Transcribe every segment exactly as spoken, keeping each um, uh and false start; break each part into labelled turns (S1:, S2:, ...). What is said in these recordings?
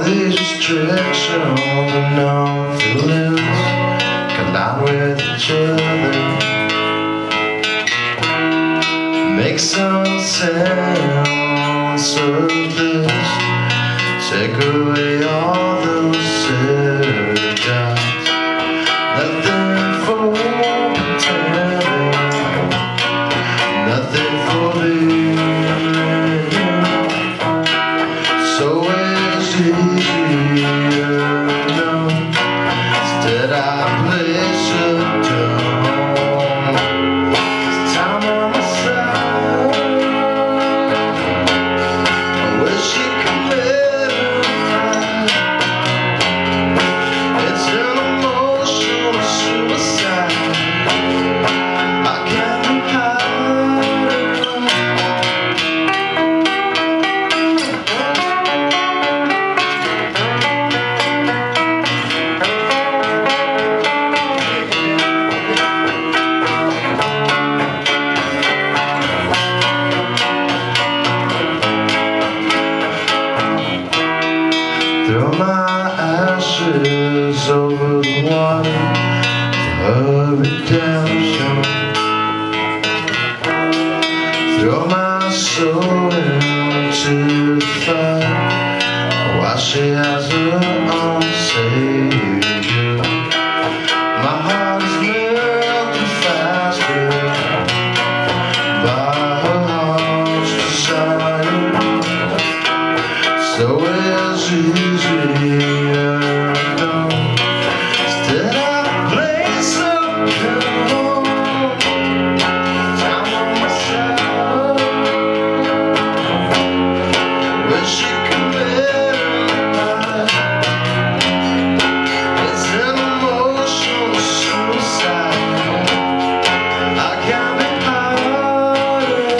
S1: these restrictions and no feelings collide with each other. Make some sense of this. Take away all those surgeons. Nothing for pretending, nothing for living. So it's easier now. Instead I place it down. It's time on my side. I wish you could let it ride. It's an emotional suicide. I can't hide it. Throw my ashes over the water for redemption. Throw my soul into the fire. Wash it as her own savior. My heart is melting faster by her heart's desire. So it's easier now. Instead I place a pillow. Time on my side. Wish you could let it ride. It's an emotional suicide. I can't be hiding.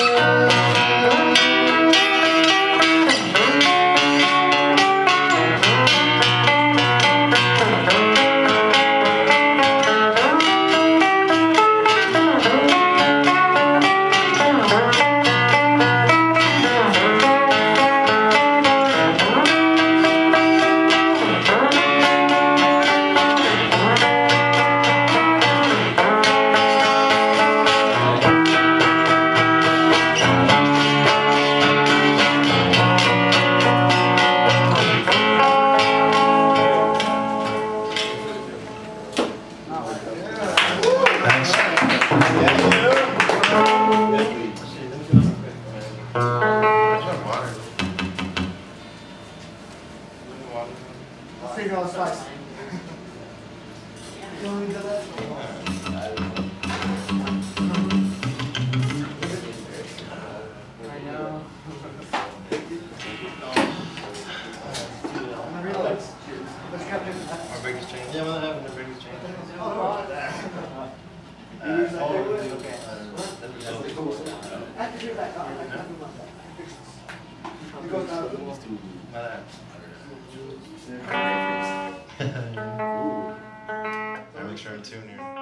S1: Thanks.
S2: I'll figure out spice. You want me to do that? I know. Relax. Let's cut this.
S3: Our biggest change. Yeah, we're having the biggest change.
S2: Oh, right there.
S3: Uh, oh, okay.
S2: I have to do that. I have to do that. You go down.
S3: My dad. I'll make sure I'm tuned here.